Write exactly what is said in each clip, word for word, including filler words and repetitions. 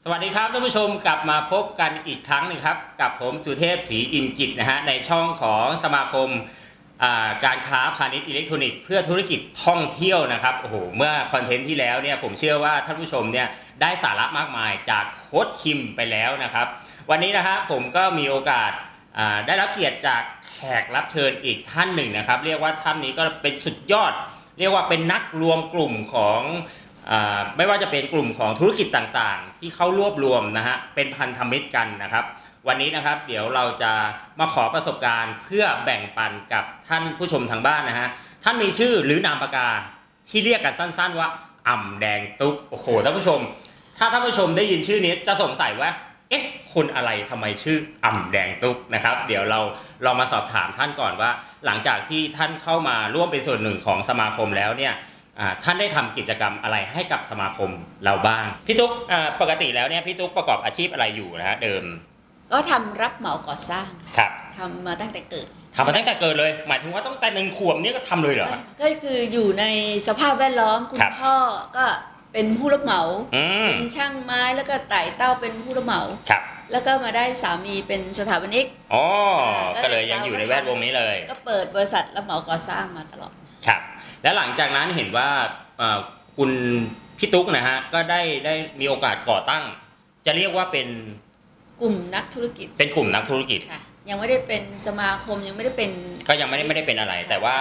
สวัสดีครับท่านผู้ชมกลับมาพบกันอีกครั้งหนึ่งครับกับผมสุเทพศรีอินกิจนะฮะในช่องของสมาคมการค้าพาณิชย์อิเล็กทรอนิกส์เพื่อธุรกิจท่องเที่ยวนะครับโอ้โหเมื่อคอนเทนต์ที่แล้วเนี่ยผมเชื่อว่าท่านผู้ชมเนี่ยได้สาระมากมายจากโค้ชคิมไปแล้วนะครับวันนี้นะฮะผมก็มีโอกาสได้รับเกียรติจากแขกรับเชิญอีกท่านหนึ่งนะครับเรียกว่าท่านนี้ก็เป็นสุดยอดเรียกว่าเป็นนักรวมกลุ่มของไม่ว่าจะเป็นกลุ่มของธุรกิจต่างๆที่เข้ารวบรวมนะฮะเป็นพันธมิตรกันนะครับวันนี้นะครับเดี๋ยวเราจะมาขอประสบการณ์เพื่อแบ่งปันกับท่านผู้ชมทางบ้านนะฮะท่านมีชื่อหรือนามปากกาที่เรียกกันสั้นๆว่าอ่ำแดงตุ๊กโอ้โหท่านผู้ชมถ้าท่านผู้ชมได้ยินชื่อนี้จะสงสัยว่าเอ๊ะคนอะไรทำไมชื่ออ่ำแดงตุ๊กนะครับเดี๋ยวเราลองมาสอบถามท่านก่อนว่าหลังจากที่ท่านเข้ามาร่วมเป็นส่วนหนึ่งของสมาคมแล้วเนี่ยท่านได้ทำกิจกรรมอะไรให้กับสมาคมเราบ้างพี่ตุ๊กปกติแล้วเนี่ยพี่ตุ๊กประกอบอาชีพอะไรอยู่นะฮะเดิมก็ทำรับเหมาก่อสร้างครับทำมาตั้งแต่เกิดทำมาตั้งแต่เกิดเลยหมายถึงว่าตั้งแต่หนึ่งขวบนี่ก็ทำเลยเหรอก็คืออยู่ในสภาพแวดล้อมคุณพ่อก็เป็นผู้รับเหมาเป็นช่างไม้แล้วก็ไต่เต้าเป็นผู้รับเหมาครับแล้วก็มาได้สามีเป็นสถาปนิกอ๋อก็เลยยังอยู่ในแวดวงนี้เลยก็เปิดบริษัทรับเหมาก่อสร้างมาตลอดครับแล้วหลังจากนั้นเห็นว่าคุณพี่ตุ๊กนะฮะก็ได้ได้มีโอกาสก่อตั้งจะเรียกว่าเป็นกลุ่มนักธุรกิจเป็นกลุ่มนักธุรกิจค่ะยังไม่ได้เป็นสมาคมยังไม่ได้เป็นก็ยังไม่ได้ไม่ได้เป็นอะไรแต่ว่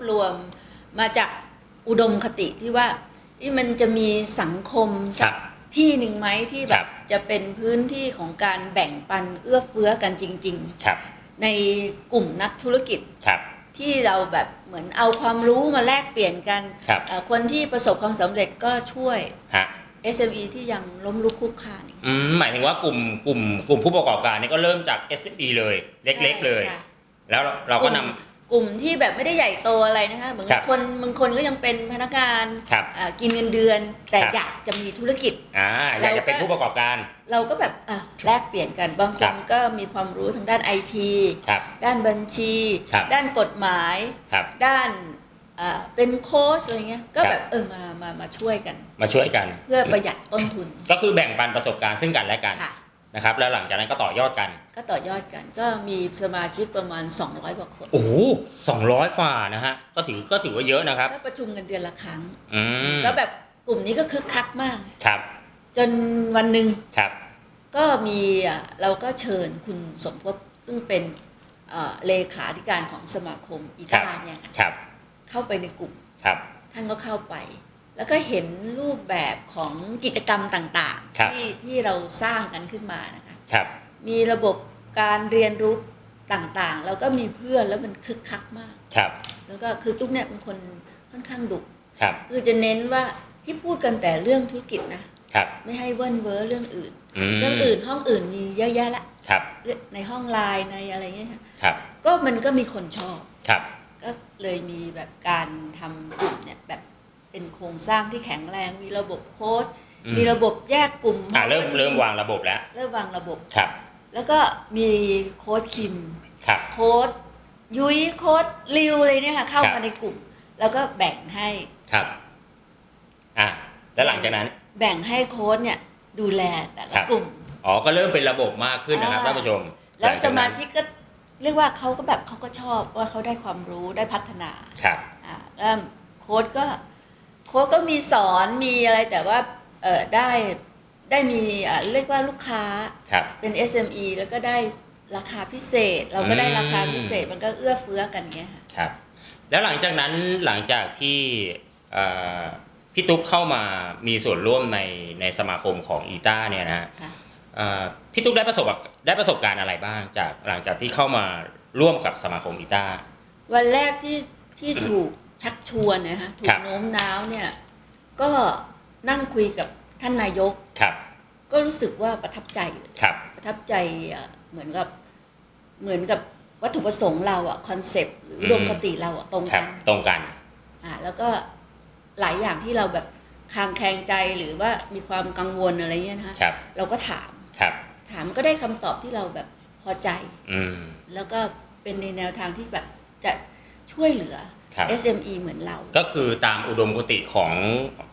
อืมหมายถึงว่ากลุ่มกลุ่มกลุ่มผู้ประกอบการนี่ก็เริ่มจาก เอส เอ็ม อี เลยเล็กๆเลยแล้วเราก็นำกลุ่มที่แบบไม่ได้ใหญ่โตอะไรนะคะเหมือนคนบางคนก็ยังเป็นพนักงานกินเงินเดือนแต่อยากจะมีธุรกิจอ่าอยากจะเป็นผู้ประกอบการเราก็แบบแลกเปลี่ยนกันบางคนก็มีความรู้ทางด้านไอทีด้านบัญชีด้านกฎหมายด้านเป็นโค้ชอะไรเงี้ยก็แบบเออมามามาช่วยกันมาช่วยกันเพื่อประหยัดต้นทุนก็คือแบ่งปันประสบการณ์ซึ่งกันและกันนะครับแล้วหลังจากนั้นก็ต่อยอดกันก็ต่อยอดกันก็มีสมาชิกประมาณสองร้อยกว่าคนโอ้โหสองร้อยฝ่านะฮะก็ถือก็ถือว่าเยอะนะครับก็ประชุมกันเดือนละครั้งก็แบบกลุ่มนี้ก็คึกคักมากครับจนวันหนึ่งครับก็มีเราก็เชิญคุณสมภพซึ่งเป็นเลขาธิการของสมาคมอีตาเนี่ยค่ะเข้าไปในกลุ่มท่านก็เข้าไปแล้วก็เห็นรูปแบบของกิจกรรมต่างๆที่ที่เราสร้างกันขึ้นมานะคะมีระบบการเรียนรู้ต่างๆแล้วก็มีเพื่อนแล้วมันคึกคักมากแล้วก็คือตุ๊กเนี่ยเป็นคนค่อนข้างดุคือจะเน้นว่าที่พูดกันแต่เรื่องธุรกิจนะไม่ให้เวิ้นเว้อเรื่องอื่นเรื่องอื่นห้องอื่นมีเยอะแยะละในห้องไลน์ในอะไรเงี้ยก็มันก็มีคนชอบก็เลยมีแบบการทำกลุ่มเนี่ยแบบเป็นโครงสร้างที่แข็งแรงมีระบบโค้ชมีระบบแยกกลุ่มเริ่มเริ่มวางระบบแล้วเริ่มวางระบบแล้วก็มีโค้ชคิมโค้ชยุ้ยโค้ชริวอะไรเนี่ยค่ะเข้ามาในกลุ่มแล้วก็แบ่งให้ครับอ่ะแล้วหลังจากนั้นแบ่งให้โค้ชเนี่ยดูแลแต่ละกลุ่มอ๋อก็เริ่มเป็นระบบมากขึ้นนะครับท่านผู้ชมแล้วสมาชิกก็เรียกว่าเขาก็แบบเขาก็ชอบว่าเขาได้ความรู้ได้พัฒนาครับอ่าแล้วโค้ชก็โค้ชก็มีสอนมีอะไรแต่ว่าเออได้ได้มีอ่าเรียกว่าลูกค้าเป็น เอส เอ็ม อี แล้วก็ได้ราคาพิเศษเราก็ได้ราคาพิเศษมันก็เอื้อเฟื้อกันเงี้ยครับแล้วหลังจากนั้นหลังจากที่พี่ตุ๊กเข้ามามีส่วนร่วมในในสมาคมของอีต้าเนี่ยนะฮะพี่ตุ๊กได้ประสบได้ประสบการณ์อะไรบ้างจากหลังจากที่เข้ามาร่วมกับสมาคมอีต้าวันแรกที่ที่ถูกชักชวนนะฮะถูกโน้มน้าวเนี่ยก็นั่งคุยกับท่านนายกก็รู้สึกว่าประทับใจประทับใจเหมือนกับเหมือนกับวัตถุประสงค์เราอะคอนเซปต์หรืออุดมคติเราอะตรงกันตรงกันอ่าแล้วก็หลายอย่างที่เราแบบคลางแคลงใจหรือว่ามีความกังวลอะไรเงี้ยนะเราก็ถามถามก็ได้คำตอบที่เราแบบพอใจแล้วก็เป็นในแนวทางที่แบบจะช่วยเหลือ เอส เอ็ม อี เหมือนเราก็คือตามอุดมคติของ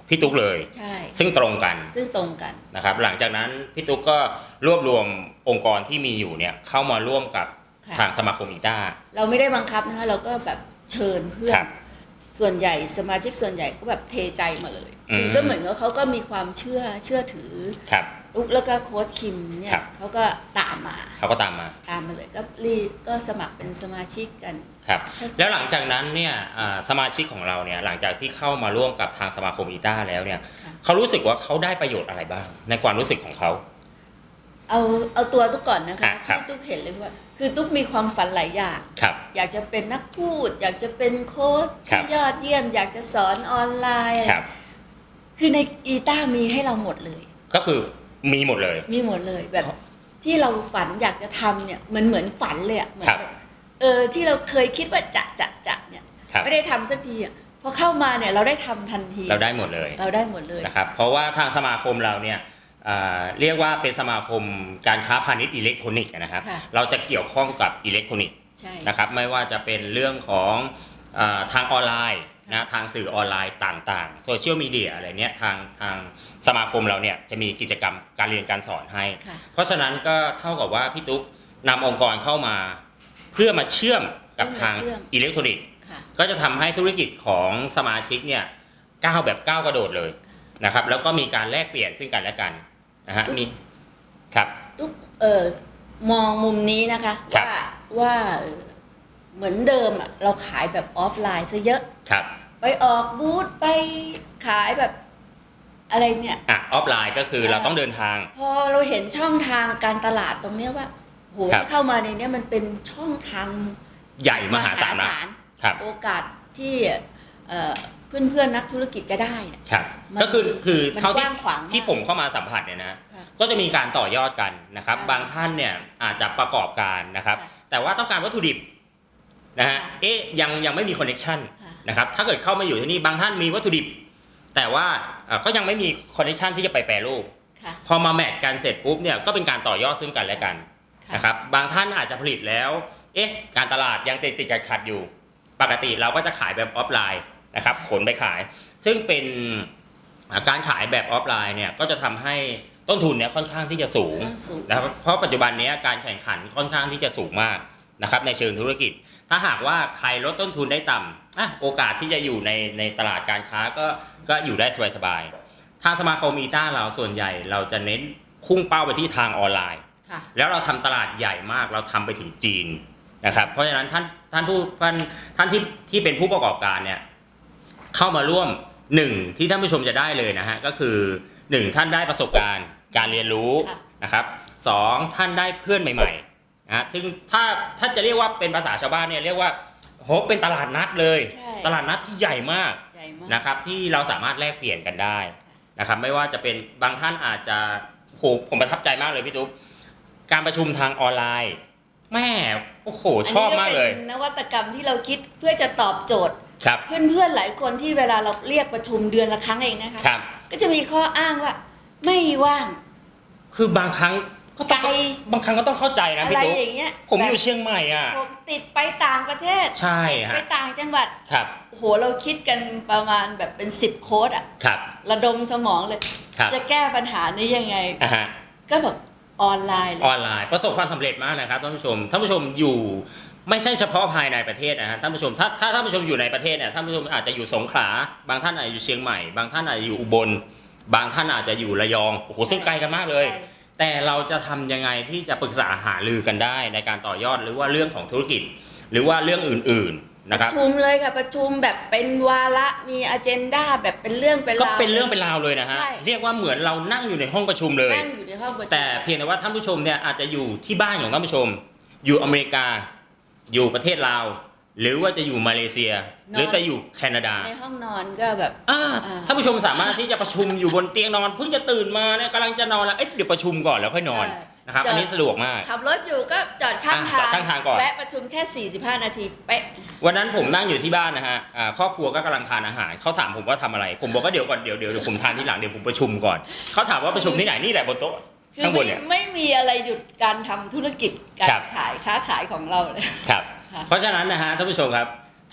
พี่ตุ๊กเลยใช่ซึ่งตรงกันซึ่งตรงกันนะครับหลังจากนั้นพี่ตุ๊กก็รวบรวมองค์กรที่มีอยู่เนี่ยเข้ามาร่วมกับทางสมาคมอีต้าเราไม่ได้บังคับนะคะเราก็แบบเชิญเพื่อนส่วนใหญ่สมาชิกส่วนใหญ่ก็แบบเทใจมาเลยคือก็เหมือนว่าเขาก็มีความเชื่อเชื่อถือตุ๊กแล้วก็โค้ชคิมเนี่ยเขาก็ตามมาเขาก็ตามมาตามมาเลยก็รีก็สมัครเป็นสมาชิกกันครับแล้วหลังจากนั้นเนี่ยสมาชิกของเราเนี่ยหลังจากที่เข้ามาร่วมกับทางสมาคมอีต้าแล้วเนี่ยเขารู้สึกว่าเขาได้ประโยชน์อะไรบ้างในความรู้สึกของเขาเอาเอาตัวตุ๊กก่อนนะคะที่ตุ๊กเห็นเลยว่าคือตุ๊กมีความฝันหลายอย่างอยากจะเป็นนักพูดอยากจะเป็นโค้ชที่ยอดเยี่ยมอยากจะสอนออนไลน์คือในอีต้ามีให้เราหมดเลยก็คือมีหมดเลยมีหมดเลยแบบที่เราฝันอยากจะทำเนี่ยเหมือนเหมือนฝันเลยอ่ะเหมือนแบบเออที่เราเคยคิดว่าจะจะจะเนี่ยไม่ได้ทำสักทีอ่ะพอเข้ามาเนี่ยเราได้ทำทันทีเราได้หมดเลยเราได้หมดเลยนะครับเพราะว่าทางสมาคมเราเนี่ยเรียกว่าเป็นสมาคมการค้าพาณิชย์อิเล็กทรอนิกส์นะครับเราจะเกี่ยวข้องกับอิเล็กทรอนิกส์นะครับไม่ว่าจะเป็นเรื่องของทางออนไลน์นะทางสื่อออนไลน์ต่างๆโซเชียลมีเดียอะไรเนี้ยทางทางสมาคมเราเนี่ยจะมีกิจกรรมการเรียนการสอนให้เพราะฉะนั้นก็เท่ากับว่าพี่ตุ๊กนำองค์กรเข้ามาเพื่อมาเชื่อมกับทางอิเล็กทรอนิกส์ก็จะทำให้ธุรกิจของสมาชิกเนี่ยก้าวแบบก้าวกระโดดเลยนะครับแล้วก็มีการแลกเปลี่ยนซึ่งกันและกันนะฮะมีครับตุ๊กเออมองมุมนี้นะคะว่าว่าเหมือนเดิมอ่ะเราขายแบบออฟไลน์ซะเยอะครับไปออกบูธไปขายแบบอะไรเนี่ยอ่ะออฟไลน์ก็คือเราต้องเดินทางพอเราเห็นช่องทางการตลาดตรงนี้ว่าโหเข้ามาในนี้มันเป็นช่องทางใหญ่มหาศาลโอกาสที่เพื่อนเพื่อนนักธุรกิจจะได้ครับก็คือคือเท่าที่ที่ผมเข้ามาสัมผัสเนี่ยนะก็จะมีการต่อยอดกันนะครับบางท่านเนี่ยอาจจะประกอบการนะครับแต่ว่าต้องการวัตถุดิบนะฮะเอ๊ะยังยังไม่มีคอนเนคชั่นนะครับถ้าเกิดเข้ามาอยู่ที่นี่บางท่านมีวัตถุดิบแต่ว่าก็ยังไม่มีคอนเนคชั่นที่จะไปแปรรูปพอมาแมทกันเสร็จปุ๊บเนี่ยก็เป็นการต่อยอดซึ่งกันและกันนะครับบางท่านอาจจะผลิตแล้วเอ๊ะการตลาดยังติดติดขัดอยู่ปกติเราก็จะขายแบบออฟไลน์นะครับขนไปขายซึ่งเป็นการขายแบบออฟไลน์เนี่ยก็จะทำให้ต้นทุนเนี่ยค่อนข้างที่จะสูงนะครับเพราะปัจจุบันนี้การแข่งขันค่อนข้างที่จะสูงมากนะครับในเชิงธุรกิจถ้าหากว่าใครลดต้นทุนได้ต่ำอ่ะโอกาสที่จะอยู่ในในตลาดการค้าก็ก็อยู่ได้สบายๆทางสมาคมอีต้าเราส่วนใหญ่เราจะเน้นพุ่งเป้าไปที่ทางออนไลน์แล้วเราทำตลาดใหญ่มากเราทำไปถึงจีนนะครับเพราะฉะนั้นท่านท่านผู้ท่านท่านที่ที่เป็นผู้ประกอบการเนี่ยเข้ามาร่วมหนึ่งที่ท่านผู้ชมจะได้เลยนะฮะก็คือหนึ่งท่านได้ประสบการณ์การเรียนรู้นะครับสองท่านได้เพื่อนใหม่ๆนะซึ่งถ้าถ้าจะเรียกว่าเป็นภาษาชาวบ้านเนี่ยเรียกว่าโหเป็นตลาดนัดเลยตลาดนัดที่ใหญ่มากนะครับที่เราสามารถแลกเปลี่ยนกันได้นะครับไม่ว่าจะเป็นบางท่านอาจจะโหผมประทับใจมากเลยพี่ตุ๊กการประชุมทางออนไลน์แม่โอ้โหชอบมากเลยนวัตกรรมที่เราคิดเพื่อจะตอบโจทย์เพื่อนๆหลายคนที่เวลาเราเรียกประชุมเดือนละครั้งเองนะคะก็จะมีข้ออ้างว่าไม่ว่างคือบางครั้งก็ไกลบางครั้งก็ต้องเข้าใจนะพี่ตุ๊กผมอยู่เชียงใหม่อ่ะผมติดไปต่างประเทศใช่ฮะไปต่างจังหวัดครับโหเราคิดกันประมาณแบบเป็นสิบโค้ดอ่ะระดมสมองเลยจะแก้ปัญหานี้ยังไงก็แบบออนไลน์ออนไลน์ประสบความสำเร็จมากนะครับท่านผู้ชมท่านผู้ชมอยู่ไม่ใช่เฉพาะภายในประเทศนะฮะท่านผู้ชมถ้าถ้าท่านผู้ชมอยู่ในประเทศเนี่ยท่านผู้ชมอาจจะอยู่สงขลาบางท่านอาจจะอยู่เชียงใหม่บางท่านอาจจะอยู่อุบลบางท่านอาจจะอยู่ระยองโอ้โหซึ่งไกลกันมากเลยแต่เราจะทำยังไงที่จะปรึกษาหารือกันได้ในการต่อยอดหรือว่าเรื่องของธุรกิจหรือว่าเรื่องอื่นๆนะครับประชุมเลยค่ะประชุมแบบเป็นวาระมีอเจนดาแบบเป็นเรื่องเป็นราวก็เป็นเรื่องเป็นราวเลยนะฮะเรียกว่าเหมือนเรานั่งอยู่ในห้องประชุมเลยนั่งอยู่ในห้องประชุมแต่เพียงแต่ว่าท่านผู้ชมเนี่ยอาจจะอยู่ที่บ้านของท่านผู้ชมอยู่อเมริกาอยู่ประเทศลาวหรือว่าจะอยู่มาเลเซียหรือจะอยู่แคนาดาในห้องนอนก็แบบท่านผู้ชมสามารถที่จะประชุมอยู่บนเตียงนอนเพิ่งจะตื่นมาเนี่ยกำลังจะนอนแล้วเอ๊ะเดี๋ยวประชุมก่อนแล้วค่อยนอนนะครับอันนี้สะดวกมากขับรถอยู่ก็จอดข้างทางข้างทางก่อนแวะประชุมแค่สี่สิบห้านาทีเป๊ะวันนั้นผมนั่งอยู่ที่บ้านนะฮะครอบครัวก็กำลังทานอาหารเขาถามผมว่าทำอะไรผมบอกว่าเดี๋ยวก่อนเดี๋ยวเดี๋ยวผมทานที่หลังเดี๋ยวผมประชุมก่อนเขาถามว่าประชุมที่ไหนนี่แหละบนโต๊ะข้างบนเนี่ยไม่มีอะไรหยุดการทำธุรกิจการขายค้าขายของเราเลยครับเพราะฉะนั้นนะฮะท่านผู้ชมครับ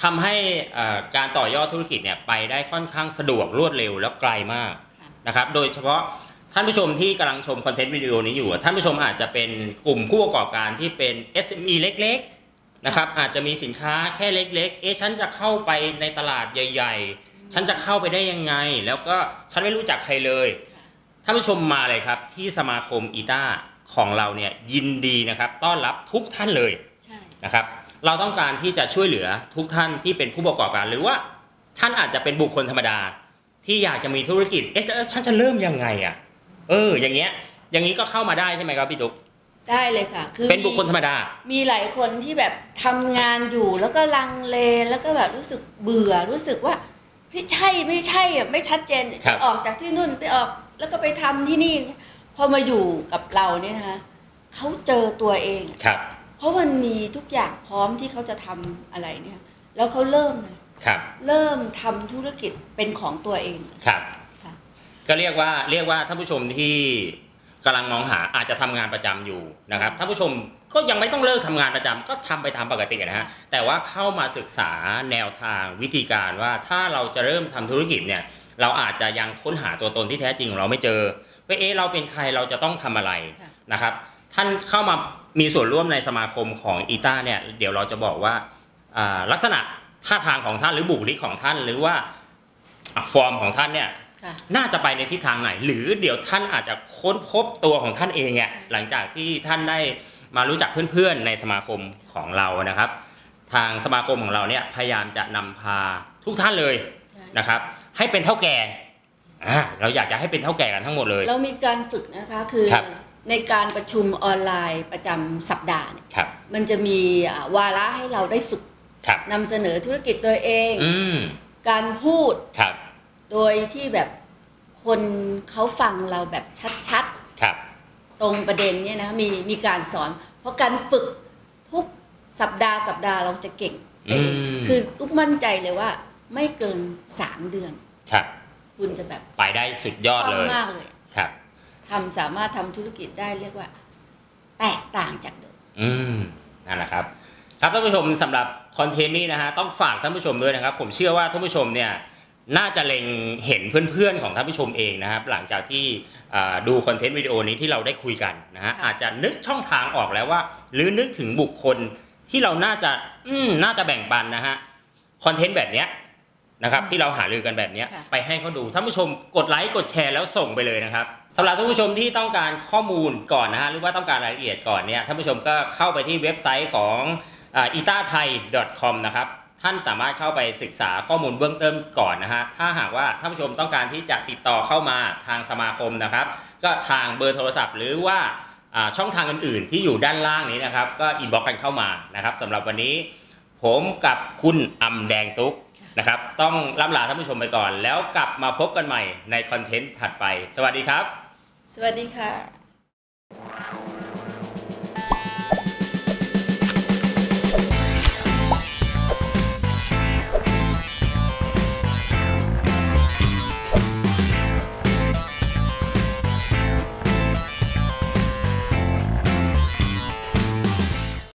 ทำให้การต่อยอดธุรกิจเนี่ยไปได้ค่อนข้างสะดวกรวดเร็วแล้วไกลมากนะครับโดยเฉพาะท่านผู้ชมที่กำลังชมคอนเทนต์วิดีโอนี้อยู่ท่านผู้ชมอาจจะเป็นกลุ่มผู้ประกอบการที่เป็น เอส เอ็ม อี เล็กๆนะครับอาจจะมีสินค้าแค่เล็กๆเอ๊ะฉันจะเข้าไปในตลาดใหญ่ๆฉันจะเข้าไปได้ยังไงแล้วก็ฉันไม่รู้จักใครเลยท่านผู้ชมมาเลยครับที่สมาคมอีต้าของเราเนี่ยยินดีนะครับต้อนรับทุกท่านเลยนะครับเราต้องการที่จะช่วยเหลือทุกท่านที่เป็นผู้ประกอบการหรือว่าท่านอาจจะเป็นบุคคลธรรมดาที่อยากจะมีธุรกิจเอ๊ะฉันจะเริ่มยังไงอ่ะเอออย่างเงี้ยอย่างนี้ก็เข้ามาได้ใช่ไหมครับพี่ตุ๊กได้เลยค่ะคือเป็นบุคคลธรรมดามีหลายคนที่แบบทำงานอยู่แล้วก็ลังเลแล้วก็แบบรู้สึกเบื่อรู้สึกว่าไม่ใช่ไม่ใช่อ่ะไม่ชัดเจนออกจากที่นู่นไปออกแล้วก็ไปทำที่นี่พอมาอยู่กับเราเนี่ยนะคะเขาเจอตัวเองครับเพราะมันมีทุกอย่างพร้อมที่เขาจะทำอะไรเนี่ยแล้วเขาเริ่มเลยเริ่มทำธุรกิจเป็นของตัวเองครับก็เรียกว่าเรียกว่าท่านผู้ชมที่กำลังมองหาอาจจะทำงานประจำอยู่นะครับท่านผู้ชมก็ยังไม่ต้องเลิกทำงานประจำก็ทำไปตามปกตินะฮะแต่ว่าเข้ามาศึกษาแนวทางวิธีการว่าถ้าเราจะเริ่มทำธุรกิจเนี่ยเราอาจจะยังค้นหาตัวตนที่แท้จริงของเราไม่เจอว่าเอ๊ะเราเป็นใครเราจะต้องทำอะไรนะครับท่านเข้ามามีส่วนร่วมในสมาคมของอีต้าเนี่ยเดี๋ยวเราจะบอกว่าลักษณะท่าทางของท่านหรือบุคลิกของท่านหรือว่าฟอร์มของท่านเนี่ยน่าจะไปในทิศทางไหนหรือเดี๋ยวท่านอาจจะค้นพบตัวของท่านเองอ่ะหลังจากที่ท่านได้มารู้จักเพื่อนๆในสมาคมของเรานะครับทางสมาคมของเราเนี่ยพยายามจะนำพาทุกท่านเลยนะครับให้เป็นเท่าแก่เราอยากจะให้เป็นเท่าแก่กันทั้งหมดเลยเรามีการฝึกนะคะคือในการประชุมออนไลน์ประจำสัปดาห์เนี่ยมันจะมีวาระให้เราได้ฝึกนำเสนอธุรกิจตัวเองการพูดโดยที่แบบคนเขาฟังเราแบบชัดๆตรงประเด็นเนี่ยนะมีมีการสอนเพราะการฝึกทุกสัปดาห์สัปดาห์เราจะเก่งคือทุกมั่นใจเลยว่าไม่เกินสามเดือนคุณจะแบบไปได้สุดยอดเลยมากเลยทำสามารถทำธุรกิจได้เรียกว่าแตกต่างจากเดิมอืมนั่นแหละครับครับท่านผู้ชมสำหรับคอนเทนต์นี้นะฮะต้องฝากท่านผู้ชมด้วยนะครับผมเชื่อว่าท่านผู้ชมเนี่ยน่าจะเล็งเห็นเพื่อนๆของท่านผู้ชมเองนะครับหลังจากที่ดูคอนเทนต์วิดีโอนี้ที่เราได้คุยกันนะฮะอาจจะนึกช่องทางออกแล้วว่าหรือนึกถึงบุคคลที่เราน่าจะอืมน่าจะแบ่งปันนะฮะคอนเทนต์แบบเนี้ยนะครับที่เราหารือกันแบบนี้ไปให้เขาดูท่านผู้ชมกดไลค์กดแชร์แล้วส่งไปเลยนะครับสำหรับท่านผู้ชมที่ต้องการข้อมูลก่อนนะฮะหรือว่าต้องการรายละเอียดก่อนเนี่ยท่านผู้ชมก็เข้าไปที่เว็บไซต์ของ อี ที เอ ไทย ดอท คอม นะครับท่านสามารถเข้าไปศึกษาข้อมูลเบื้องต้นก่อนนะฮะถ้าหากว่าท่านผู้ชมต้องการที่จะติดต่อเข้ามาทางสมาคมนะครับก็ทางเบอร์โทรศัพท์หรือว่าช่องทางอื่นๆที่อยู่ด้านล่างนี้นะครับก็อินบ็อกซ์กันเข้ามานะครับสำหรับวันนี้ผมกับคุณอำแดงตุ๊กนะครับต้องล่ำลาท่านผู้ชมไปก่อนแล้วกลับมาพบกันใหม่ในคอนเทนต์ถัดไปสวัสดีครับสวัสดีค่ะ